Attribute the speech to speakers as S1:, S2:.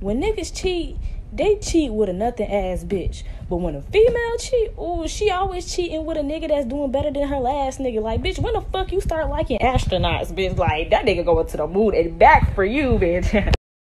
S1: when niggas cheat, they cheat with a nothing ass bitch. But when a female cheat, ooh, she always cheating with a nigga that's doing better than her last nigga. Like, bitch, when the fuck you start liking astronauts, bitch? Like, that nigga going to the moon and back for you, bitch.